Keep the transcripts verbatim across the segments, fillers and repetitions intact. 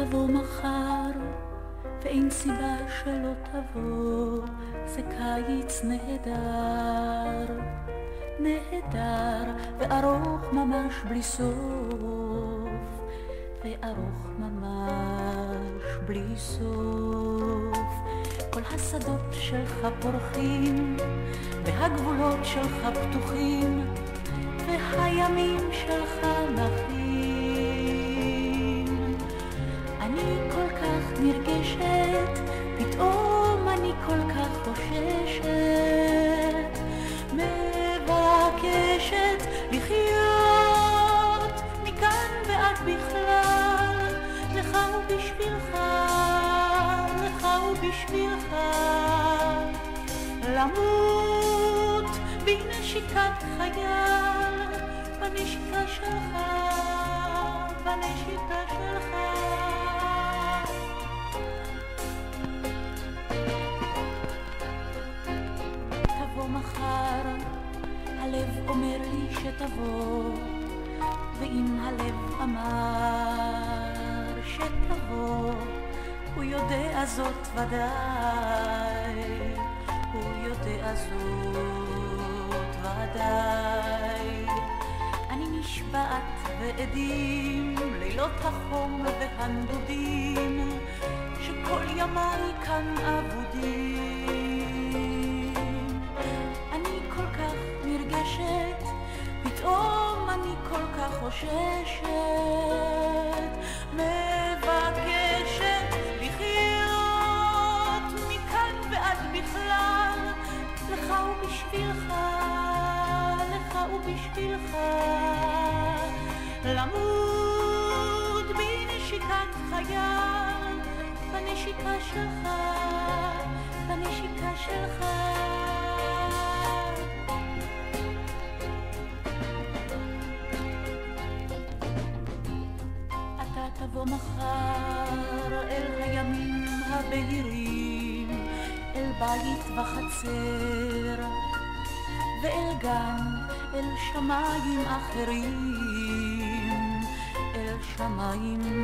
תבוא מחר, ואין סיבה שלא תבוא, זה קיץ נהדר, נהדר וארוך ממש בלי סוף, וארוך ממש בלי סוף. כל השדות שלך פורחים, והגבולות שלך פתוחים, והימים שלך נחים. אני כל כך נרגשת, פתאום אני כל כך חוששת, מבקשת לחיות מכאן ועד בכלל, לך ובשבילך, לך ובשבילך, למות בנשיקת חייל, בנשיקה שלך, בנשיקה שלך. תבוא מחר, הלב אומר לי שתבוא, ואם הלב אמר שתבוא, הוא יודע זאת ודאי, הוא יודע זאת ודאי. אני נשבעת ועדים, לילות החום והנדודים, שכל ימיי כאן אבודים. אני כל כך נרגשת, פתאום אני כל כך חוששת, מבקשת לחיות מכאן ועד בכלל, לך ובשבילך, לך ובשבילך, למות בנשיקת חייל, בנשיקה שלך, בנשיקה שלך. אתה תבוא מחר אל הימים הבהירים, אל בית וחצר, ואל גן, אל שמיים אחרים, אל שמיים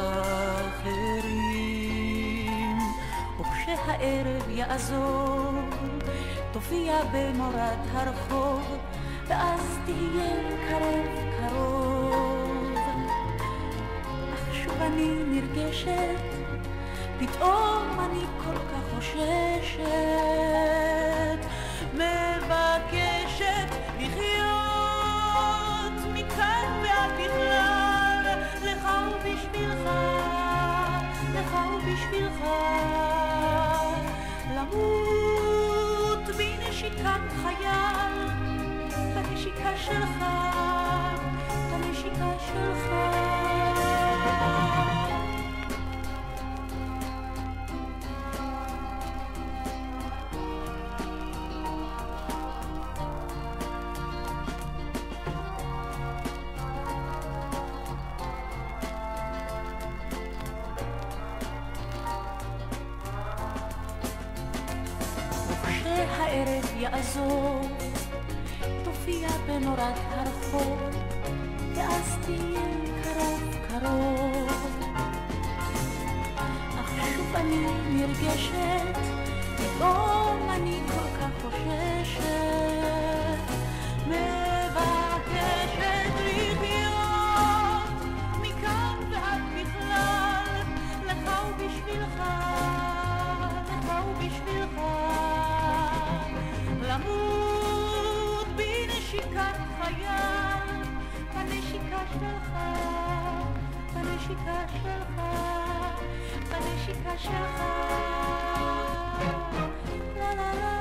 אחרים. וכשהערב יעזוב, תופיע במורד הרחוב, ואז תהיה קרוב קרוב. אך שוב אני נרגשת, פתאום אני כל כך חוששת, מבקשת לחיות מכאן ועד בכלל, לך ובשבילך, לך ובשבילך, למות בנשיקת חייל, בנשיקה שלך, בנשיקה שלך. הערב יעזוב, תופיע בנורת הרחוב, ואז תהיה קרוב קרוב. אך שוב אני נרגשת, פתאום אני כל כך חוששת, מבקשת לחיות מכאן ועד בכלל, לך ובשבילך, לך ובשבילך, למות בנשיקת חייל, בנשיקה שלך, בנשיקה שלך, בנשיקה שלך. לה לה לה